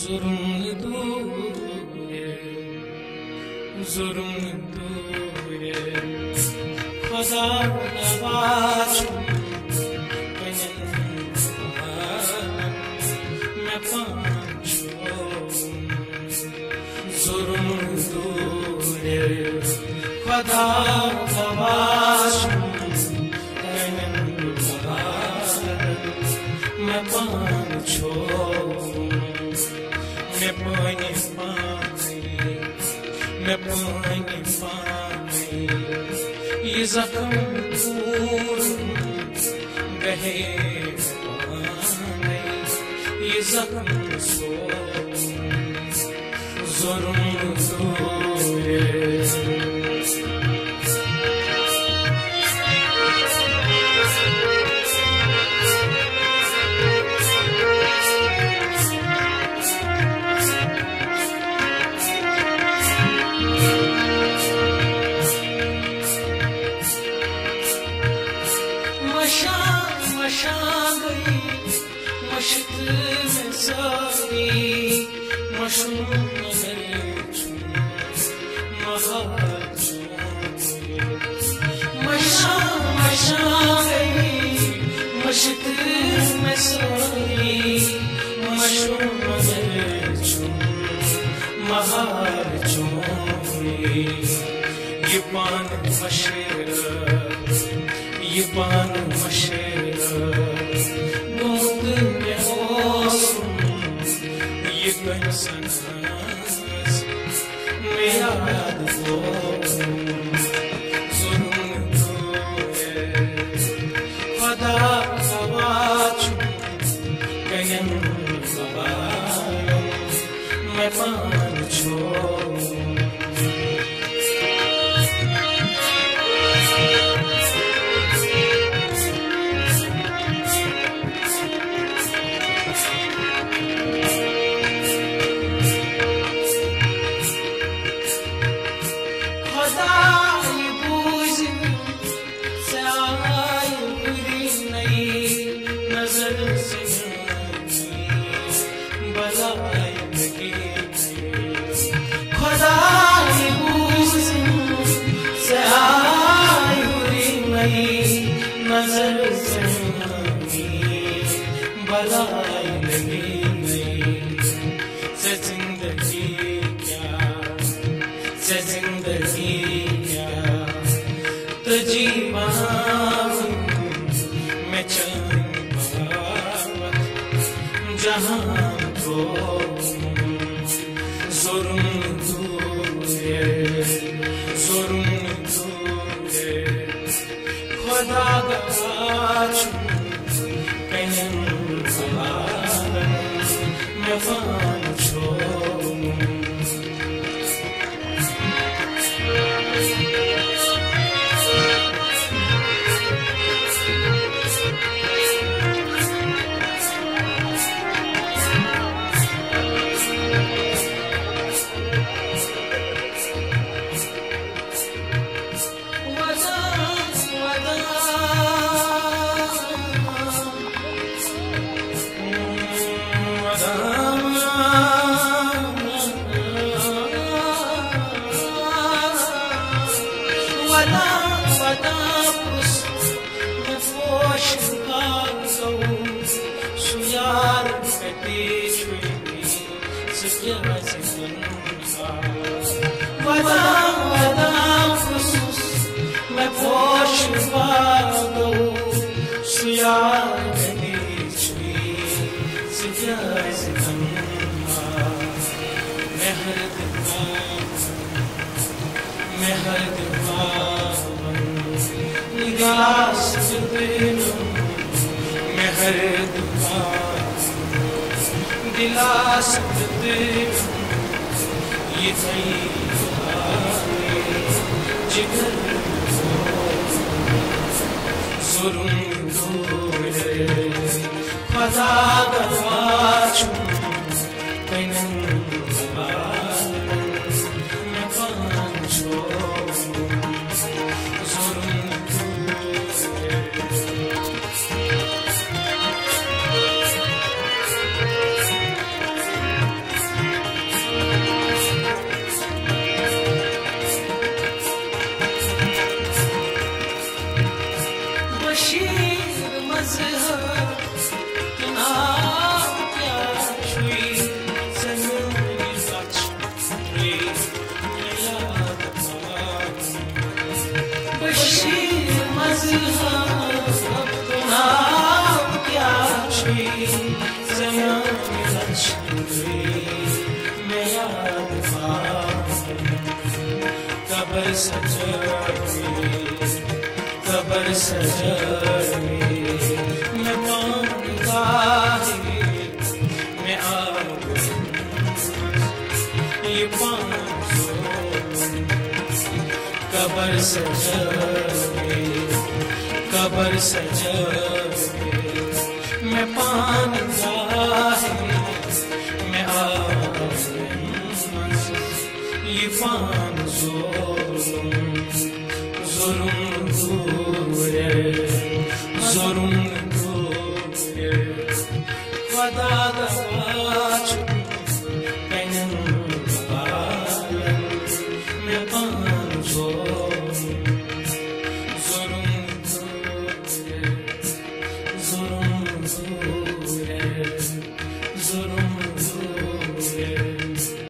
जुर्म दूरे जुर्म दूरे खुदा नवाज मैं पांचो जुर्म दूरे खुदा नवाज मैं पांचो मैं पानी ये जख्म दूर बहे ये जख्म सो जुर्म दूरे ये पान मशेरा दूध में ओसुम ये कंसन मेरा याद हो जुर्म दूरे खुदा नवाज कयन सवाल मैं पांचो नजर से बलाई लगी नहीं से जिंदगी क्या तो जीवन में चल जहाँ को जुर्म दूरे खुदा गवाच कयन सवाल मैं पांचो मैं पोश पागो सुया मैं हर निगास मैं हर दिलास ये जिगर जुर्म दूरे खुदा गवाच कयन मैं पांचो जुर्म मैं याद कबर सजवे मैं पाऊंगा मैं ये कबर सजवे मैं पाऊंगा मैं ये जुल्म